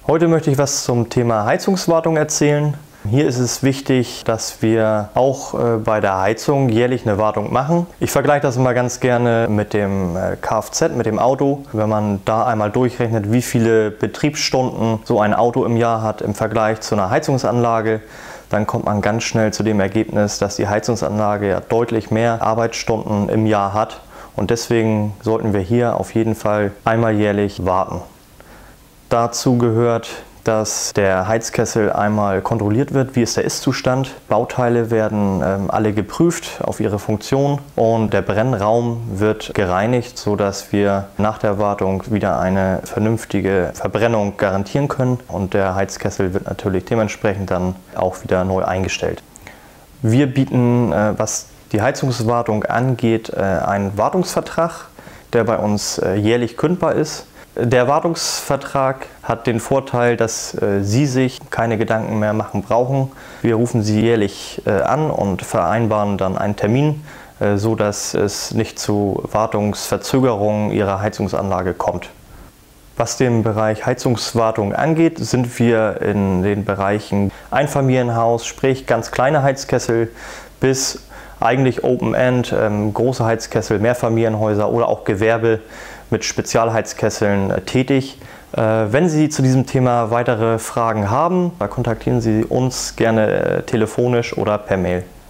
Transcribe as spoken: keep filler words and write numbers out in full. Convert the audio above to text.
Heute möchte ich was zum Thema Heizungswartung erzählen. Hier ist es wichtig, dass wir auch bei der Heizung jährlich eine Wartung machen. Ich vergleiche das immer ganz gerne mit dem Kfz, mit dem Auto. Wenn man da einmal durchrechnet, wie viele Betriebsstunden so ein Auto im Jahr hat im Vergleich zu einer Heizungsanlage, dann kommt man ganz schnell zu dem Ergebnis, dass die Heizungsanlage ja deutlich mehr Arbeitsstunden im Jahr hat. Und deswegen sollten wir hier auf jeden Fall einmal jährlich warten. Dazu gehört, dass der Heizkessel einmal kontrolliert wird, wie ist der Ist-Zustand. Bauteile werden ähm, alle geprüft auf ihre Funktion und der Brennraum wird gereinigt, sodass wir nach der Wartung wieder eine vernünftige Verbrennung garantieren können. Und der Heizkessel wird natürlich dementsprechend dann auch wieder neu eingestellt. Wir bieten, äh, was die Heizungswartung angeht, äh, einen Wartungsvertrag, der bei uns äh, jährlich kündbar ist. Der Wartungsvertrag hat den Vorteil, dass äh, Sie sich keine Gedanken mehr machen brauchen. Wir rufen Sie jährlich äh, an und vereinbaren dann einen Termin, äh, so dass es nicht zu Wartungsverzögerungen Ihrer Heizungsanlage kommt. Was den Bereich Heizungswartung angeht, sind wir in den Bereichen Einfamilienhaus, sprich ganz kleine Heizkessel, bis eigentlich Open-End, ähm, große Heizkessel, Mehrfamilienhäuser oder auch Gewerbe mit Spezialheizkesseln äh, tätig. Äh, wenn Sie zu diesem Thema weitere Fragen haben, kontaktieren Sie uns gerne äh, telefonisch oder per Mail.